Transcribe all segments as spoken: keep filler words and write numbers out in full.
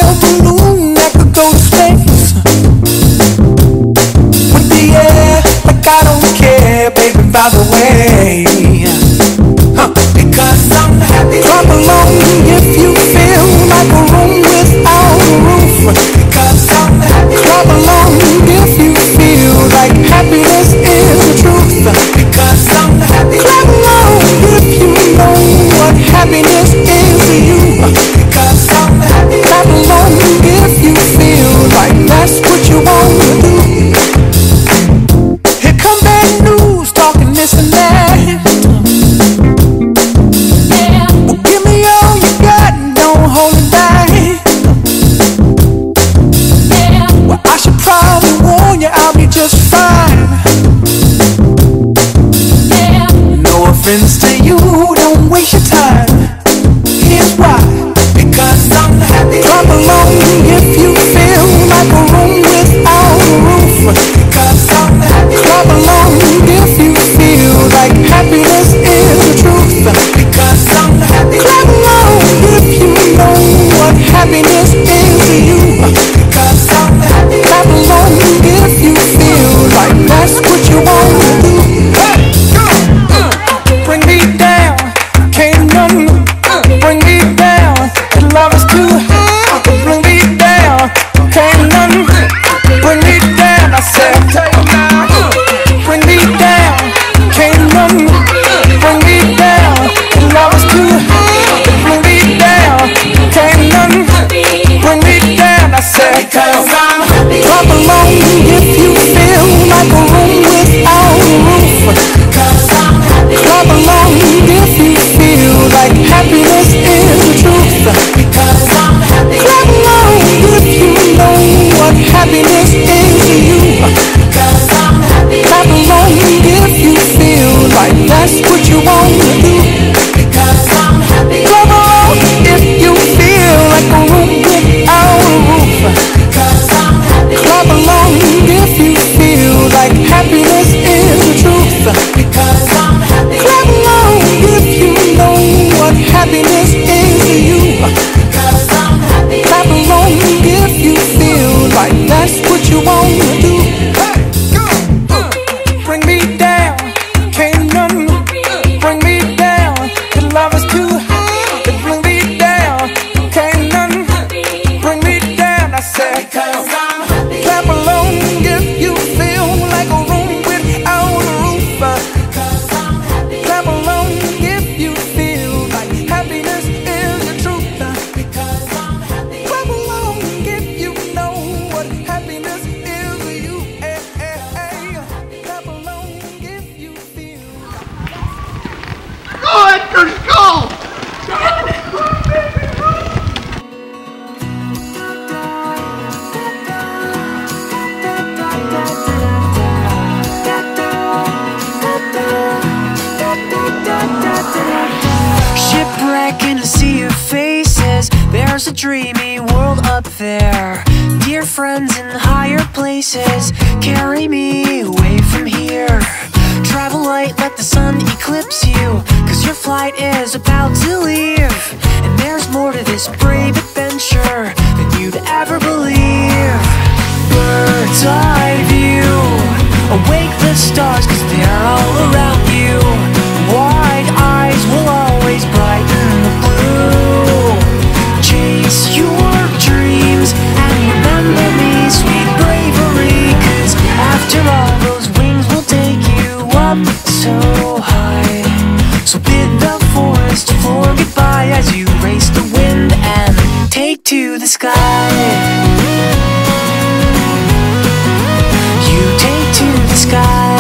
a balloon that could go to space with the air, like I don't care, baby, by the way. Huh. Because I'm happy. Clap along if you feel like a room without a roof. Because I'm happy. Clap along if you feel like happiness is the truth. Because I'm happy. Clap along if you know what happiness is to you. Because I'm happy. Clap along if you feel like that's what you want to do. Here come bad news talking this and that. Yeah. Well, give me all you got and don't hold it back. Yeah. Well, I should probably warn you, I'll be just fine. Yeah. No offense to you, don't waste your time. Here's why. Because I'm happy. Clap along if you feel like a room without a roof. Because I'm happy. Clap along if you feel like happiness is the truth. Because I'm happy. Clap along if you know what happiness is to you. Because I'm happy. Clap along if you feel like that's what you want to do. Hey, go, uh, bring me down, can't none bring me down. The love is too high, bring me down, can't none bring me down. I said, bring me down, can't none bring me down. The love is too high, bring me down, can't none bring me down. I said, because I'm happy. Clap along if you feel like a room without a roof. Because I'm happy. Clap along if you feel like happiness is the truth. Because I'm happy. Clap along if you know what happiness is to you. Because I'm happy. Clap along if you feel like that's what you want to do. Because I'm happy. Clap along if you feel like a room without a roof. Because I'm happy. Clap along if you feel like happiness is the truth. Because I'm happy. Clap along if you know what happiness is to you. Because I'm happy. Clap along if you feel like that's what you want to do. Hey, go, uh, bring me down, can't none bring me down. The love is too high, bring me down, can't none bring me down. I said, because I'm happy. Clap along if you feel like a room without a roof. Because I'm happy. Clap along if you feel like happiness is the truth. Because I'm happy. Clap along if you know what happiness is to you. Hey, hey, hey. Clap along if you feel. Go, Edgar, go! Shipwreck in a sea of faces, there's a dreamy world up there. Dear friends in higher places, carry me away from here. Travel light, let the sun eclipse you, cause your flight is about to leave. And there's more to this brave adventure than you'd ever believe. Bird's eye view, awake the stars cause they're all around you. Wide eyes will always brighten the blue. Chase your dreams and remember me, sweet bravery, cause after all those wings will take you up so high. So bid the forest floor goodbye as you race the wind and take to the sky. You take to the sky.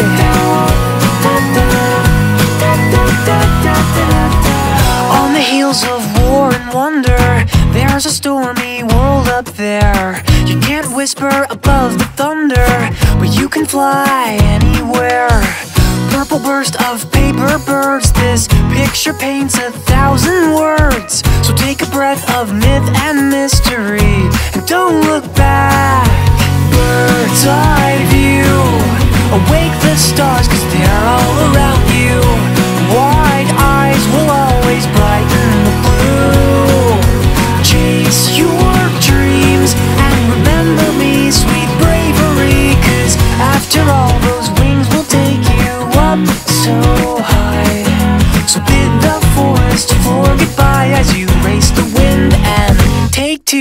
On the heels of war and wonder, there's a stormy world up there. You can't whisper above the thunder, but you can fly anywhere. Purple burst of paper birds, this picture paints a thousand words. So take a breath of myth and mystery and don't look back. Bird's eye view, awake the stars cause they're all around you. Wide eyes will always brighten the blue. Chase your dreams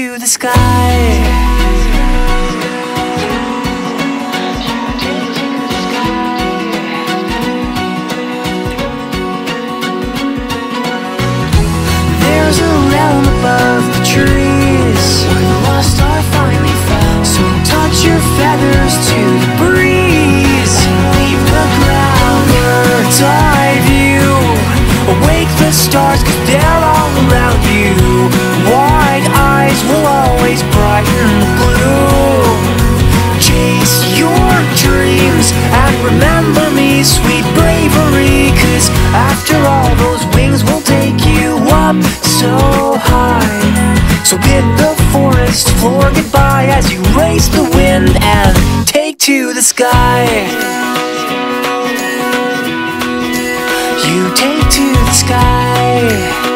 to the sky. There's a realm above the trees where the lost are finally found. So touch your feathers to the breeze and leave the ground. Bird's eye view, awake the stars 'cause they're all around you. Wide eyes will always brighten the blue. Chase your dreams and remember me, sweet bravery, 'cause after all those wings will take you up so high. So bid the forest floor goodbye as you race the wind and take to the sky. You take to the sky.